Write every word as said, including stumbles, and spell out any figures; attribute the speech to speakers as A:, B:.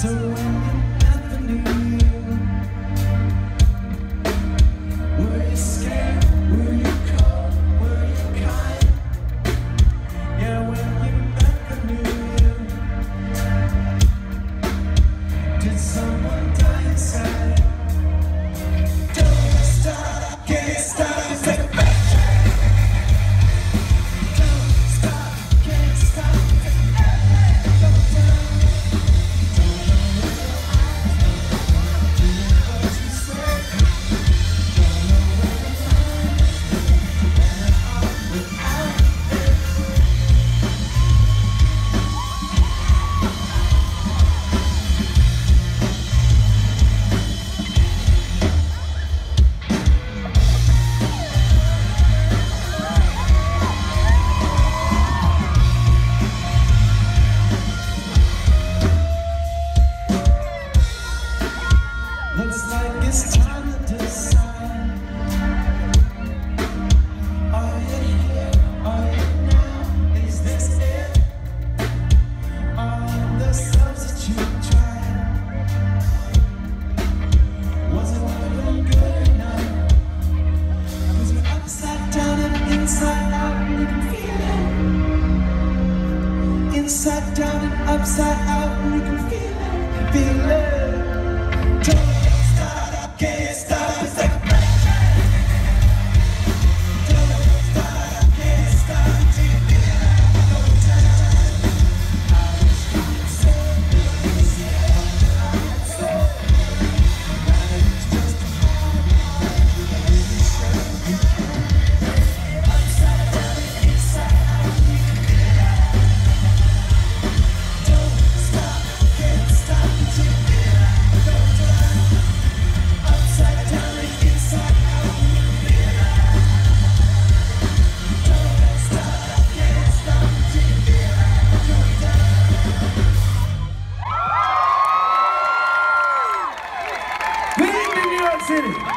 A: So when you never knew you, were you scared? Were you cold? Were you kind? Yeah, when you never knew you, did someone die inside? Don't stop, can't stop, it's like a back track. Don't stop, can't stop, it's like a back track. Go down. Looks like it's time to decide. Are you here? Are you now? Is this it? Are the substitute tried? Was it working good enough? Cause we're upside down and inside out, and you can feel it. Inside down and upside out, and you can feel it. Feel it. Can't stop, it's like a back track. Don't stop, can't stop till you feel it. No time. I wish you could say it's the end of the soul. But it's just a moment, you really show you can. Upside down and inside out, you can feel it. Don't stop, can't stop till you feel it. No time. Upside down and inside out, you can feel it. Don't stop, can't stop till you feel it. Go down. Good evening, New York City.